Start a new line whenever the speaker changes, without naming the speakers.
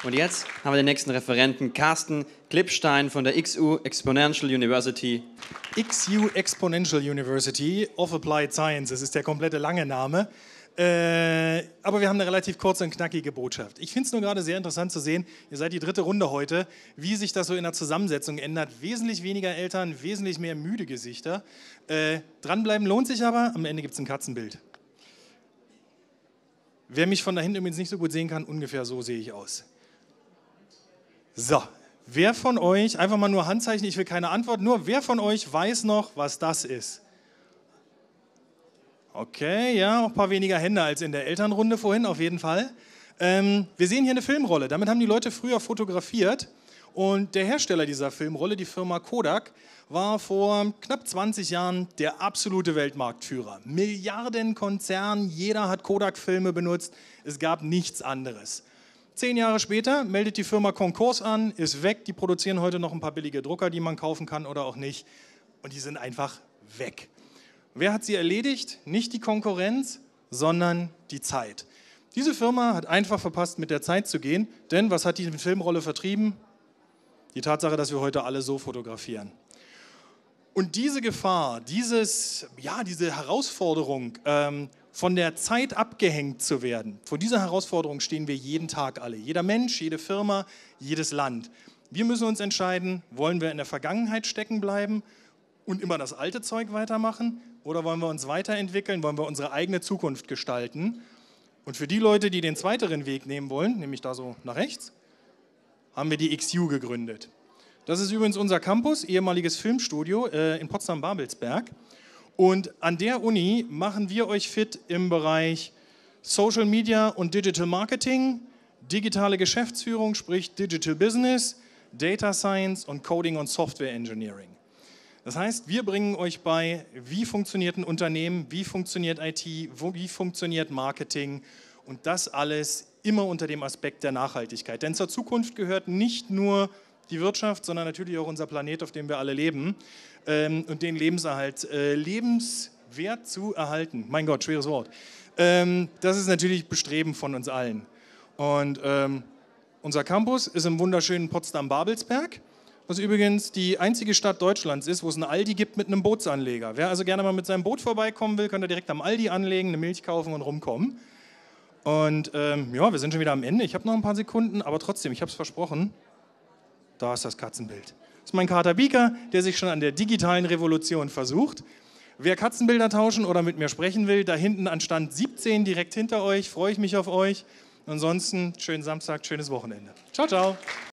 Und jetzt haben wir den nächsten Referenten, Carsten Klippstein von der XU Exponential University.
XU Exponential University of Applied Science, das ist der komplette lange Name. Aber wir haben eine relativ kurze und knackige Botschaft. Ich finde es nur gerade sehr interessant zu sehen, ihr seid die dritte Runde heute, wie sich das so in der Zusammensetzung ändert. Wesentlich weniger Eltern, wesentlich mehr müde Gesichter. Dranbleiben lohnt sich aber, am Ende gibt es ein Katzenbild. Wer mich von da hinten übrigens nicht so gut sehen kann, ungefähr so sehe ich aus. So, wer von euch, einfach mal nur Handzeichen, ich will keine Antwort, nur wer von euch weiß noch, was das ist? Okay, ja, auch ein paar weniger Hände als in der Elternrunde vorhin, auf jeden Fall. Wir sehen hier eine Filmrolle, damit haben die Leute früher fotografiert und der Hersteller dieser Filmrolle, die Firma Kodak, war vor knapp 20 Jahren der absolute Weltmarktführer. Milliardenkonzern, jeder hat Kodak-Filme benutzt, es gab nichts anderes. 10 Jahre später meldet die Firma Konkurs an, ist weg, die produzieren heute noch ein paar billige Drucker, die man kaufen kann oder auch nicht und die sind einfach weg. Wer hat sie erledigt? Nicht die Konkurrenz, sondern die Zeit. Diese Firma hat einfach verpasst, mit der Zeit zu gehen, denn was hat die Filmrolle vertrieben? Die Tatsache, dass wir heute alle so fotografieren. Und diese Gefahr, diese Herausforderung, von der Zeit abgehängt zu werden, vor dieser Herausforderung stehen wir jeden Tag alle. Jeder Mensch, jede Firma, jedes Land. Wir müssen uns entscheiden, wollen wir in der Vergangenheit stecken bleiben und immer das alte Zeug weitermachen oder wollen wir uns weiterentwickeln, wollen wir unsere eigene Zukunft gestalten? Und für die Leute, die den zweiteren Weg nehmen wollen, nämlich da so nach rechts, haben wir die XU gegründet. Das ist übrigens unser Campus, ehemaliges Filmstudio in Potsdam-Babelsberg. Und an der Uni machen wir euch fit im Bereich Social Media und Digital Marketing, digitale Geschäftsführung, sprich Digital Business, Data Science und Coding und Software Engineering. Das heißt, wir bringen euch bei, wie funktioniert ein Unternehmen, wie funktioniert IT, wie funktioniert Marketing und das alles immer unter dem Aspekt der Nachhaltigkeit. Denn zur Zukunft gehört nicht nur die Wirtschaft, sondern natürlich auch unser Planet, auf dem wir alle leben und den Lebenserhalt, lebenswert zu erhalten. Mein Gott, schweres Wort. Das ist natürlich Bestreben von uns allen. Und unser Campus ist im wunderschönen Potsdam-Babelsberg, was übrigens die einzige Stadt Deutschlands ist, wo es einen Aldi gibt mit einem Bootsanleger. Wer also gerne mal mit seinem Boot vorbeikommen will, kann er direkt am Aldi anlegen, eine Milch kaufen und rumkommen. Und ja, wir sind schon wieder am Ende. Ich habe noch ein paar Sekunden, aber trotzdem, ich habe es versprochen. Da ist das Katzenbild. Das ist mein Kater Bieker, der sich schon an der digitalen Revolution versucht. Wer Katzenbilder tauschen oder mit mir sprechen will, da hinten an Stand 17, direkt hinter euch, freue ich mich auf euch. Ansonsten schönen Samstag, schönes Wochenende. Ciao, ciao.